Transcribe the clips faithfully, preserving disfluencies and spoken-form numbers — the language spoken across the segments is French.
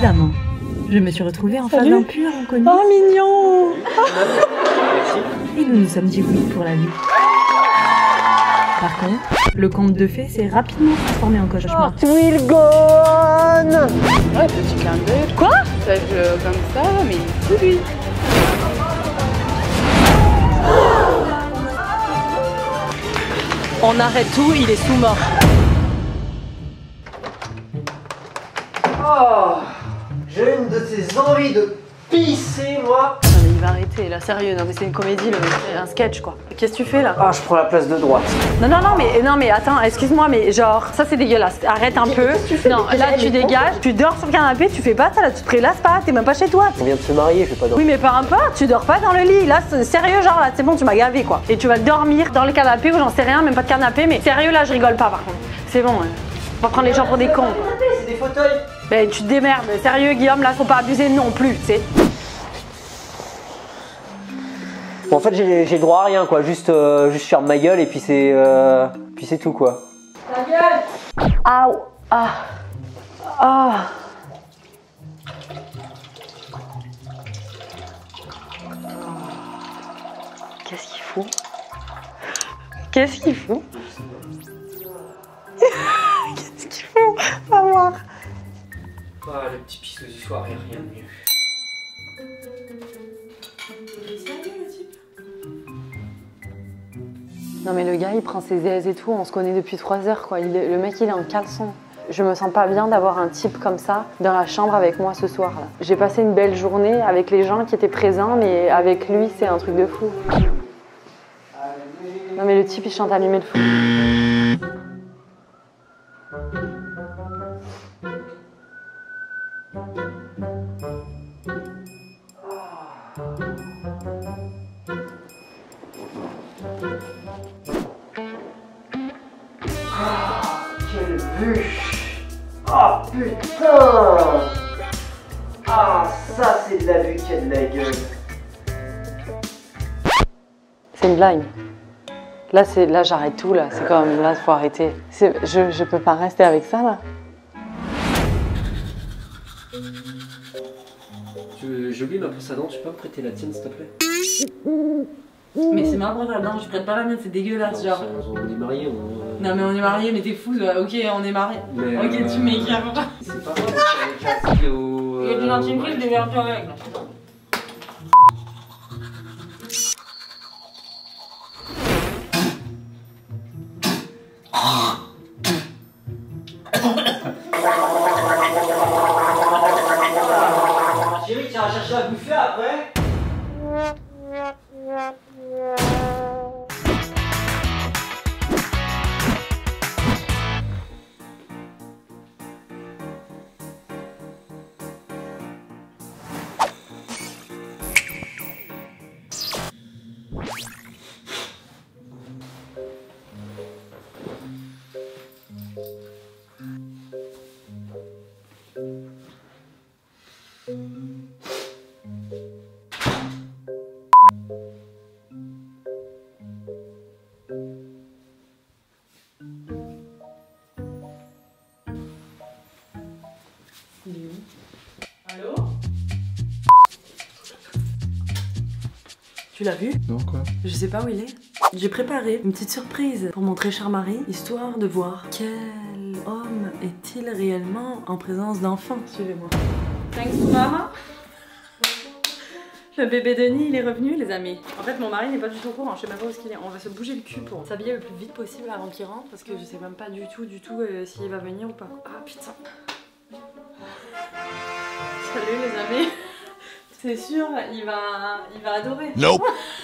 Précédemment, je me suis retrouvée en face d'un pur inconnu. Oh mignon. Et nous nous sommes dit oui pour la vie. Par contre, le conte de fées s'est rapidement transformé en cauchemar. It will go on. Ouais, petit clin d'œil. Quoi? Ça joue comme ça, mais c'est lui. On arrête tout, il est sous mort. Oh, j'ai une de ces envies de pisser, moi. Non mais il va arrêter là, sérieux, non mais c'est une comédie, le... c'est un sketch quoi. Qu'est-ce que tu fais là? Ah, je prends la place de droite. Non non non mais non mais attends, excuse-moi mais genre ça c'est dégueulasse. Arrête un peu. Non là tu dégages, tu dors sur le canapé, tu fais pas ça là, tu te prélasses pas, t'es même pas chez toi. On vient de se marier, je vais pas dormir. Oui mais peu importe, tu dors pas dans le lit. Là c'est sérieux genre là c'est bon tu m'as gavé quoi. Et tu vas dormir dans le canapé ou j'en sais rien, même pas de canapé, mais sérieux là je rigole pas par contre. C'est bon, hein. On va prendre les gens pour des cons. C'est des fauteuils. Ben tu te démerdes, sérieux Guillaume là faut pas abuser non plus, tu sais. Bon, en fait, j'ai le droit à rien, quoi. Juste, euh, juste ferme ma gueule et puis c'est euh, puis c'est tout, quoi. Ta gueule. Ah ah ah. Qu'est-ce qu'il fout? Qu'est-ce qu'il fout? Qu'est-ce qu'il fout? Va voir. Ah, le petit pisse du soir, rien de mieux. Non mais le gars il prend ses aises et tout, on se connaît depuis trois heures quoi, il est, le mec il est en caleçon. Je me sens pas bien d'avoir un type comme ça dans la chambre avec moi ce soir là. J'ai passé une belle journée avec les gens qui étaent présents mais avec lui c'est un truc de fou. Non mais le type il chante Allumer le fou. Quelle bûche! Oh putain! Ah, ça c'est de la vue qui a de la gueule. C'est une blague. Là c'est là j'arrête tout là, c'est comme là faut arrêter. Je, je peux pas rester avec ça là. J'ai oublié ma brosse à dents, tu peux me prêter la tienne s'il te plaît? Mais c'est ma brosse à dents, je prête pas la mienne, c'est dégueulasse genre. On est mariés, on... Non mais on est mariés, mais t'es fou, ok on est mariés. Mais, Ok euh... tu m'écris. C'est pas vrai, je suis avec la au... Il y a du dentifrice, des verres avec. Chérie, tu iras chercher à bouffer après? Allô? Tu l'as vu? Non, quoi? Je sais pas où il est. J'ai préparé une petite surprise pour mon très cher mari, histoire de voir quel homme est-il réellement en présence d'enfants. Suivez-moi. Thanks mama. Le bébé Denis, il est revenu les amis. En fait mon mari n'est pas du tout au courant, je sais même pas où est-ce qu'il est. On va se bouger le cul pour s'habiller le plus vite possible avant qu'il rentre parce que je sais même pas du tout du tout euh, s'il va venir ou pas. Ah putain. Salut les amis. C'est sûr, il va, il va adorer. Nope.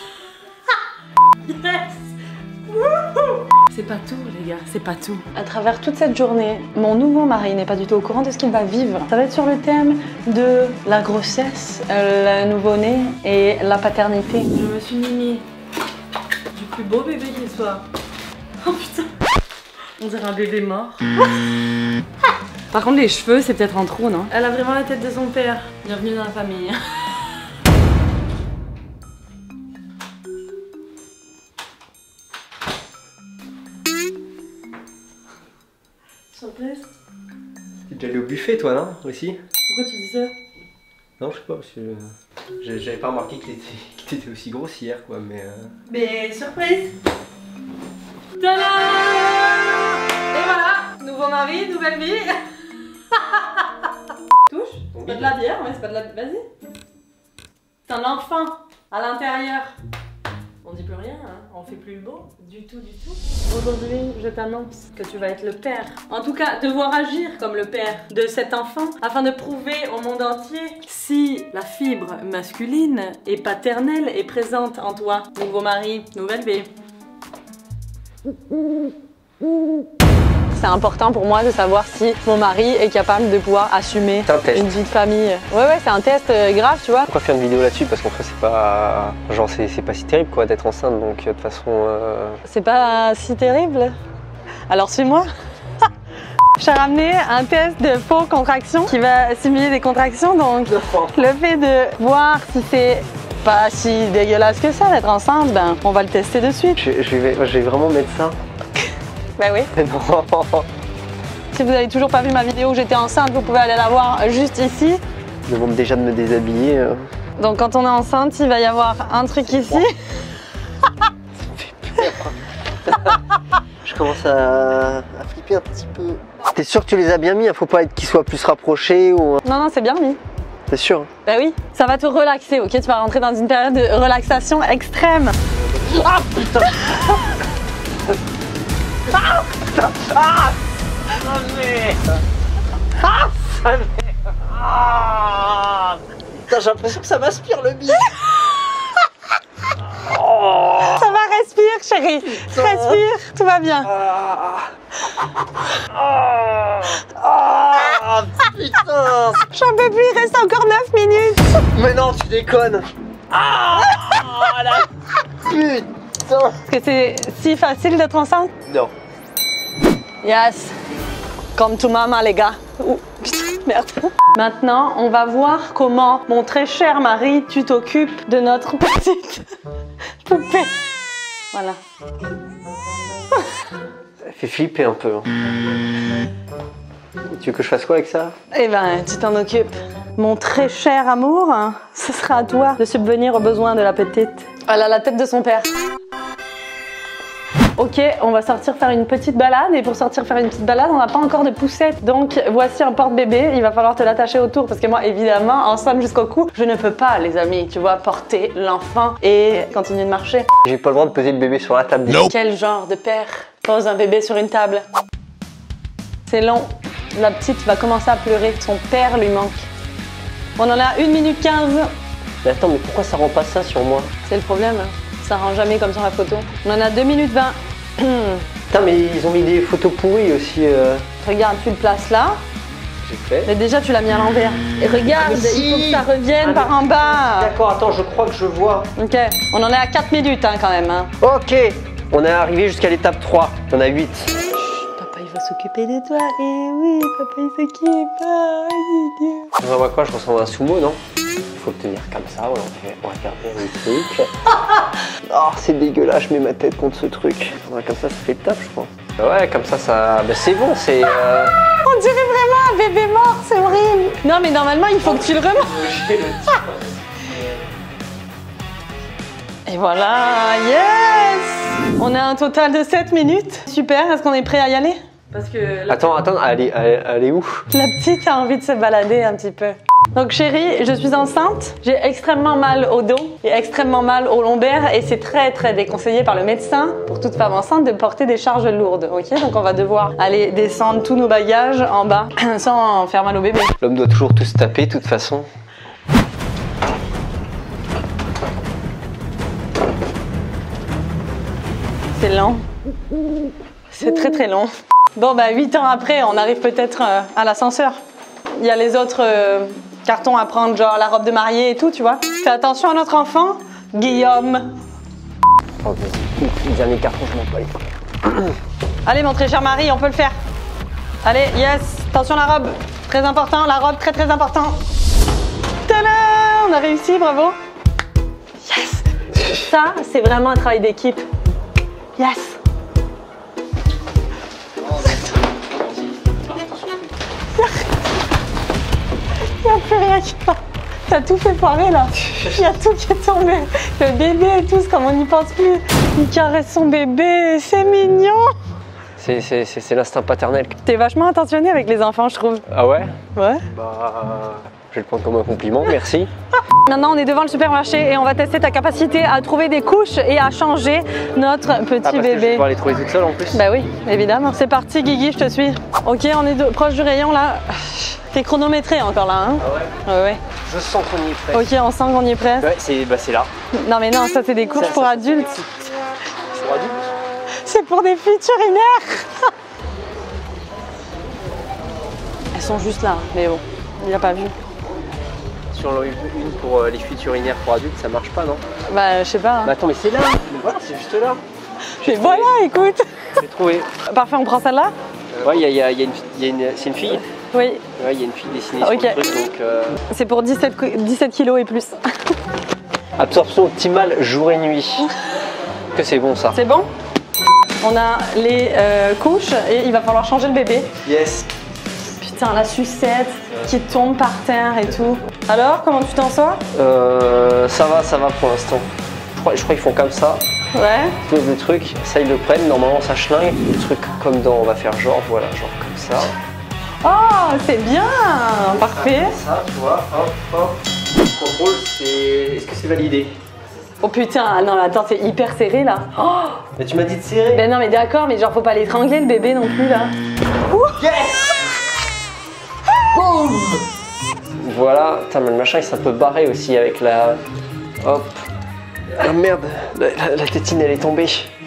Yes. C'est pas tout les gars, c'est pas tout. À travers toute cette journée, mon nouveau mari n'est pas du tout au courant de ce qu'il va vivre. Ça va être sur le thème de la grossesse, euh, le nouveau-né et la paternité. Je me suis mimie du plus beau bébé qui soit. Oh putain. On dirait un bébé mort. Par contre les cheveux c'est peut-être un trou non? Elle a vraiment la tête de son père. Bienvenue dans la famille. Surprise. T'es déjà allé au buffet toi non? Aussi? Pourquoi tu dis ça? Non, je sais pas, parce que je- j'avais pas remarqué qu'il était, qu'il était aussi grosse hier, quoi, mais... Euh... Mais surprise! Tada! Et voilà! Nouveau mari, nouvelle vie! Touche? C'est pas de la bière, mais c'est pas de la... Vas-y! C'est un enfant à l'intérieur. On dit plus rien, hein. On fait plus le beau, du tout, du tout. Aujourd'hui, je t'annonce que tu vas être le père. En tout cas, devoir agir comme le père de cet enfant afin de prouver au monde entier si la fibre masculine et paternelle est présente en toi. Nouveau mari, nouvelle vie. C'est important pour moi de savoir si mon mari est capable de pouvoir assumer C'est un test. une vie de famille. Ouais, ouais, c'est un test euh, grave, tu vois. Pourquoi faire une vidéo là-dessus? Parce qu'en fait, c'est pas... Genre, c'est c'est pas si terrible, quoi, d'être enceinte, donc de toute façon... Euh... C'est pas si terrible. Alors suis-moi. J'ai ramené un test de faux contractions qui va simuler des contractions, donc le fait de voir si c'est pas si dégueulasse que ça d'être enceinte, ben on va le tester de suite. Je, je, vais, je vais vraiment mettre ça. Bah oui. Non. Si vous avez toujours pas vu ma vidéo où j'étais enceinte, vous pouvez aller la voir juste ici. Je demande déjà de me déshabiller. Euh... Donc quand on est enceinte, il va y avoir un truc ici. Je commence à, à flipper un petit peu. T'es sûr que tu les as bien mis? Il faut pas être qu'ils soient plus rapprochés ou... Non, non, c'est bien mis. T'es sûr? Bah oui, ça va te relaxer, ok? Tu vas rentrer dans une période de relaxation extrême. Ah putain! Ah putain! Ah! Ça m'est... Ah! Ça m'est... Ah! Putain, j'ai l'impression que ça m'aspire le bide! Oh! Ça va, respire, chérie. Respire, tout va bien. Ah! Ah! Ah! Putain! J'en peux plus, il reste encore neuf minutes. Mais non, tu déconnes! Ah! La putain! Est-ce que c'est si facile d'être enceinte? Non. Yes. Comme tout maman, les gars. Ouh, putain, merde. Maintenant, on va voir comment, mon très cher mari, tu t'occupes de notre petite poupée. Voilà. Ça fait flipper un peu. Tu veux que je fasse quoi avec ça? Eh ben, tu t'en occupes. Mon très cher amour, hein, ce sera à toi de subvenir aux besoins de la petite. Elle a la tête de son père. Ok, on va sortir faire une petite balade, et pour sortir faire une petite balade, on n'a pas encore de poussette. Donc voici un porte-bébé, il va falloir te l'attacher autour parce que moi, évidemment, enceinte jusqu'au cou, je ne peux pas, les amis, tu vois, porter l'enfant et continuer de marcher. J'ai pas le droit de poser le bébé sur la table. Nope. Quel genre de père pose un bébé sur une table? C'est long, la petite va commencer à pleurer, son père lui manque. On en a une minute quinze. Mais attends, mais pourquoi ça rend pas ça sur moi? C'est le problème, hein. Ça rend jamais comme sur la photo. On en a deux minutes vingt. Putain, mais ils ont mis des photos pourries aussi. Euh... Regarde, tu le places là. J'ai fait. Mais déjà, tu l'as mis à l'envers. Et regarde, Ah, si. il faut que ça revienne Ah, par en bas. D'accord, attends, je crois que je vois. Ok, on en est à quatre minutes hein, quand même. Hein. Ok, on est arrivé jusqu'à l'étape trois. On a huit. Papa, il va s'occuper de toi. Et oui, papa, il s'occupe. Ah, idiot. Je vois quoi? Je ressemble à un sumo, non? Faut le tenir comme ça, on va faire, on va faire un truc. Oh, c'est dégueulasse, je mets ma tête contre ce truc. Ouais, comme ça, ça fait le taf, je crois. Ouais, comme ça, ça... Bah, c'est bon, c'est... Euh... On dirait vraiment un bébé mort, c'est horrible. Non, mais normalement, il faut que tu le remontes. Et voilà, yes. On a un total de sept minutes. Super, est-ce qu'on est prêt à y aller? Parce que... La... Attends, attends, elle est, elle, elle est où? La petite a envie de se balader un petit peu. Donc chérie, je suis enceinte, j'ai extrêmement mal au dos et extrêmement mal au lombaire et c'est très très déconseillé par le médecin pour toute femme enceinte de porter des charges lourdes, ok? Donc on va devoir aller descendre tous nos bagages en bas sans faire mal au bébé. L'homme doit toujours tout se taper, de toute façon. C'est lent. C'est très très long. Bon bah huit ans après, on arrive peut-être euh, à l'ascenseur. Il y a les autres euh, cartons à prendre, genre la robe de mariée et tout, tu vois. Fais attention à notre enfant, Guillaume. Ok, le dernier carton, je m'en bats les couilles. Allez mon très cher mari, on peut le faire. Allez, yes, attention la robe, très important, la robe très très important. Tada, on a réussi, bravo. Yes. Ça, c'est vraiment un travail d'équipe. Yes. plus rien qui va. T'as tout fait foirer là. Il y a tout qui est tombé. Le bébé et tout, comme on n'y pense plus. Il caresse son bébé, c'est mignon. C'est l'instinct paternel. T'es vachement attentionné avec les enfants, je trouve. Ah ouais? Ouais. Bah, je vais le prendre comme un compliment, merci. Maintenant, on est devant le supermarché et on va tester ta capacité à trouver des couches et à changer notre petit ah, parce bébé. Que je vais pouvoir les trouver toute seule en plus. Bah oui, évidemment. C'est parti, Guigui, je te suis. Ok, on est de, proche du rayon là. T'es chronométré encore là, hein? Ah ouais? Ouais, ouais. Je sens qu'on y est presque. Ok, on sent qu'on y est presque. Ouais, c'est bah, là. Non mais non, ça c'est des couches Ça, pour ça, adultes. Pour adultes? C'est pour des filles urinaires. Elles sont juste là, mais bon, il a pas vu. Si on en a une pour euh, les fuites urinaires pour adultes, ça marche pas, non? Bah, je sais pas. Hein. Bah attends, mais c'est là. Mais voilà, c'est juste là. Mais voilà, écoute. J'ai trouvé. Parfait, on prend celle-là? Ouais, il y a, y a, y a une, y a une c'est une fille. Oui. Ouais, il y a une fille dessinée Ok. sur le truc, donc... Euh... C'est pour dix-sept, dix-sept kilos et plus. Absorption optimale jour et nuit. Que c'est bon ça. C'est bon? On a les euh, couches et il va falloir changer le bébé. Yes. Putain, la sucette qui tombe par terre et tout. Alors, comment tu t'en sors? Euh, ça va, ça va pour l'instant. Je crois, je crois qu'ils font comme ça. Ouais. Ils posent le truc, ça ils le prennent, normalement ça schlingue. Le truc comme dans, on va faire genre, voilà, genre comme ça. Oh, c'est bien. Parfait. Ça, tu vois, hop, hop. Le contrôle, c'est... Est-ce que c'est validé? Oh putain, non mais attends, c'est hyper serré là. Oh. Mais tu m'as dit de serrer. Ben non mais d'accord, mais genre faut pas l'étrangler le bébé non plus là. Yes. Boum. Voilà, putain mais le machin il s'est un peu barré aussi avec la... Hop. Ah merde, la, la, la tétine elle est tombée.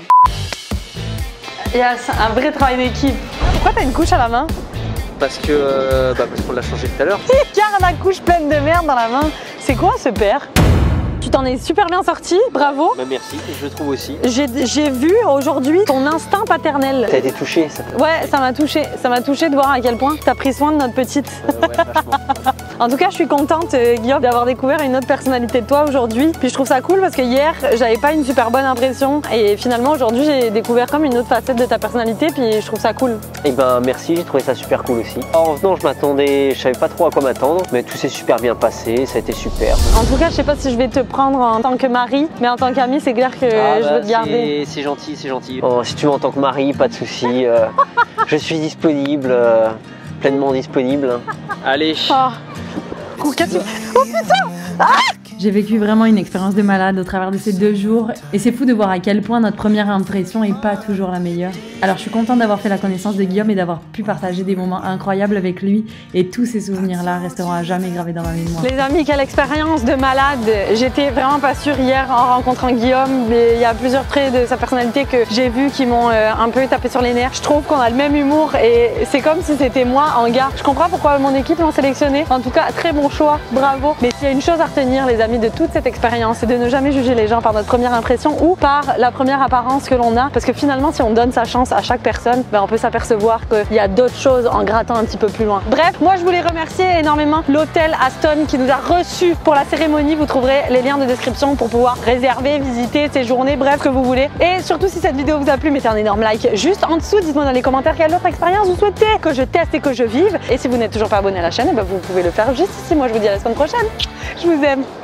Il y a un vrai travail d'équipe. Pourquoi t'as une couche à la main? Parce que... Euh, bah parce qu'on l'a changé tout à l'heure. Car la couche pleine de merde dans la main. C'est quoi ce père? Tu t'en es super bien sorti, bravo. Bah merci, je le trouve aussi. J'ai vu aujourd'hui ton instinct paternel. T'as été touché ça? Ouais, ça m'a touché. Ça m'a touché de voir à quel point t'as pris soin de notre petite. Euh, ouais, vachement. En tout cas, je suis contente, euh, Guillaume, d'avoir découvert une autre personnalité de toi aujourd'hui. Puis je trouve ça cool parce que hier, j'avais pas une super bonne impression. Et finalement, aujourd'hui, j'ai découvert comme une autre facette de ta personnalité. Puis je trouve ça cool. Et ben merci, j'ai trouvé ça super cool aussi. En revenant, je m'attendais, je savais pas trop à quoi m'attendre, mais tout s'est super bien passé, ça a été super. En tout cas, je sais pas si je vais te prendre en tant que mari, mais en tant qu'ami, c'est clair que Ah je bah, veux te garder. C'est gentil, c'est gentil. Oh, si tu veux en tant que mari, pas de souci. euh, je suis disponible, euh, pleinement disponible. Allez. Oh. Oh putain! Ah! J'ai vécu vraiment une expérience de malade au travers de ces deux jours et c'est fou de voir à quel point notre première impression est pas toujours la meilleure. Alors je suis contente d'avoir fait la connaissance de Guillaume et d'avoir pu partager des moments incroyables avec lui et tous ces souvenirs-là resteront à jamais gravés dans ma mémoire. Les amis, quelle expérience de malade! J'étais vraiment pas sûre hier en rencontrant Guillaume, mais il y a plusieurs traits de sa personnalité que j'ai vus qui m'ont euh, un peu tapé sur les nerfs. Je trouve qu'on a le même humour et c'est comme si c'était moi en gars. Je comprends pourquoi mon équipe l'ont sélectionné. En tout cas, très bon choix, bravo. Mais s'il y a une chose à retenir, les amis, de toute cette expérience, c'est de ne jamais juger les gens par notre première impression ou par la première apparence que l'on a, parce que finalement, si on donne sa chance à chaque personne, ben, on peut s'apercevoir qu'il y a d'autres choses en grattant un petit peu plus loin. Bref, moi je voulais remercier énormément l'hôtel Aston qui nous a reçus pour la cérémonie. Vous trouverez les liens de description pour pouvoir réserver, visiter, séjourner, bref, que vous voulez. Et surtout, si cette vidéo vous a plu, mettez un énorme like juste en dessous. Dites-moi dans les commentaires quelle autre expérience vous souhaitez que je teste et que je vive. Et si vous n'êtes toujours pas abonné à la chaîne, ben, vous pouvez le faire juste ici. Moi je vous dis à la semaine prochaine. Je vous aime.